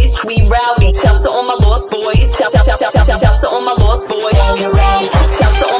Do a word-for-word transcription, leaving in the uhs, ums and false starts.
boys, we rowdy. Shouts to all my lost boys. Shout, shout, shout, shout, shout, shout to all my lost boys. Shouts to all